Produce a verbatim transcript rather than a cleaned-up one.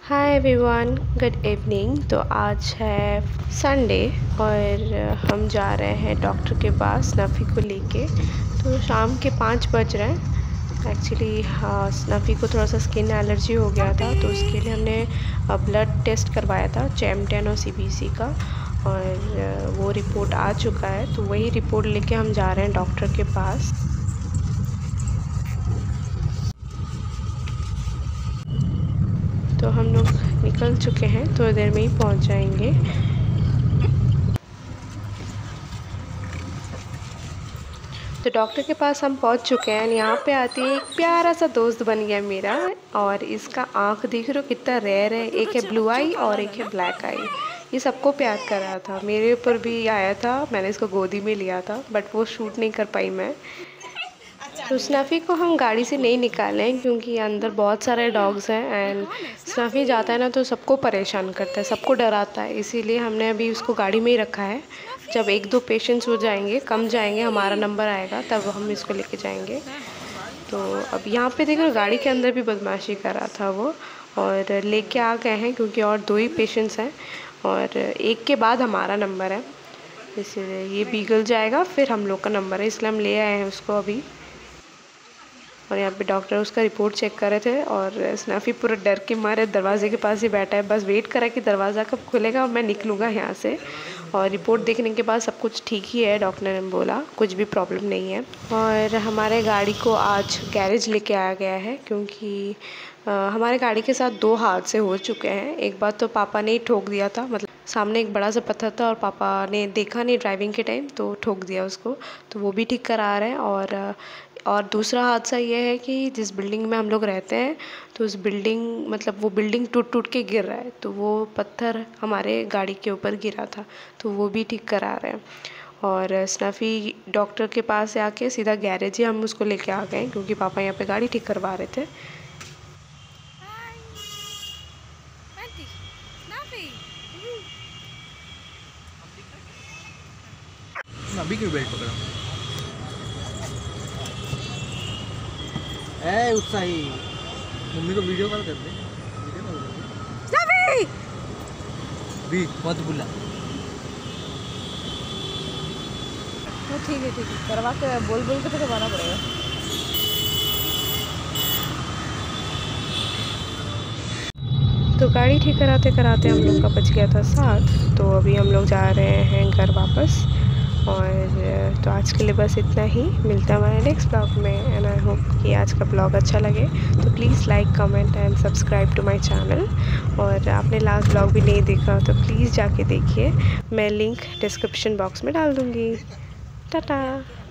Hi everyone, good evening. तो आज है संडे और हम जा रहे हैं डॉक्टर के पास स्नफ़ी को लेके। तो शाम के पाँच बज रहे हैं। एक्चुअली हाँ, स्नफ़ी को थोड़ा सा स्किन एलर्जी हो गया था, तो उसके लिए हमने ब्लड टेस्ट करवाया था चैम टेन और सी बी सी का, और वो रिपोर्ट आ चुका है। तो वही रिपोर्ट लेके हम जा रहे हैं डॉक्टर के पास। तो हम लोग निकल चुके हैं, थोड़ी देर में ही पहुंच जाएंगे। तो डॉक्टर के पास हम पहुंच चुके हैं। यहाँ पे आते ही एक प्यारा सा दोस्त बन गया मेरा, और इसका आँख देख रहे हो कितना रेयर है। एक है ब्लू आई और एक है ब्लैक आई। ये सबको प्यार कर रहा था, मेरे ऊपर भी आया था। मैंने इसको गोदी में लिया था, बट वो शूट नहीं कर पाई मैं। तो स्नफ़ी को हम गाड़ी से नहीं निकाले हैं क्योंकि अंदर बहुत सारे डॉग्स हैं, एंड स्नफ़ी जाता है ना तो सबको परेशान करता है, सबको डराता है। इसीलिए हमने अभी उसको गाड़ी में ही रखा है। जब एक दो पेशेंट्स हो जाएंगे, कम जाएंगे, हमारा नंबर आएगा, तब हम इसको लेके जाएंगे। तो अब यहाँ पे देखो, गाड़ी के अंदर भी बदमाशी कर रहा था वो, और लेके आ गए हैं क्योंकि और दो ही पेशेंट्स हैं और एक के बाद हमारा नंबर है। इसलिए ये बीगल जाएगा, फिर हम लोग का नंबर है, इसलिए हम ले आए हैं उसको अभी। और यहाँ पे डॉक्टर उसका रिपोर्ट चेक कर रहे थे, और स्नफ़ी पूरा डर के मारे दरवाजे के पास ही बैठा है, बस वेट कर रहा है कि दरवाज़ा कब खुलेगा और मैं निकलूँगा यहाँ से। और रिपोर्ट देखने के बाद सब कुछ ठीक ही है, डॉक्टर ने बोला कुछ भी प्रॉब्लम नहीं है। और हमारे गाड़ी को आज गैरेज लेके आया गया है क्योंकि आ, हमारे गाड़ी के साथ दो हादसे हो चुके हैं। एक बार तो पापा ने ही ठोक दिया था, मतलब सामने एक बड़ा सा पत्थर था और पापा ने देखा नहीं ड्राइविंग के टाइम, तो ठोक दिया उसको। तो वो भी ठीक करा रहे हैं। और और दूसरा हादसा ये है कि जिस बिल्डिंग में हम लोग रहते हैं, तो उस बिल्डिंग मतलब वो बिल्डिंग टूट टूट के गिर रहा है, तो वो पत्थर हमारे गाड़ी के ऊपर गिरा था, तो वो भी ठीक करा रहे हैं। और स्नफ़ी डॉक्टर के पास से आके सीधा गैरेज ही हम उसको लेके आ गए क्योंकि पापा यहाँ पे गाड़ी ठीक करवा रहे थे। अभी क्यों बेल्ट पकड़ा? ए उत्साही, मम्मी को वीडियो कॉल कर दे। वीडियो कॉल कर दे। भी मत बुला। तो ठीक है ठीक है, करवा के बोल बोल के तो करवाना पड़ेगा। तो गाड़ी ठीक कराते कराते हम लोग का बच गया था साथ। तो अभी हम लोग जा रहे हैं घर वापस। और तो आज के लिए बस इतना ही। मिलता है हमारे नेक्स्ट ब्लॉग में, एंड आई होप कि आज का ब्लॉग अच्छा लगे। तो please like, comment and subscribe to my channel. और आपने लास्ट ब्लॉग भी नहीं देखा तो प्लीज़ जाके देखिए, मैं लिंक डिस्क्रिप्शन बॉक्स में डाल दूँगी। टाटा।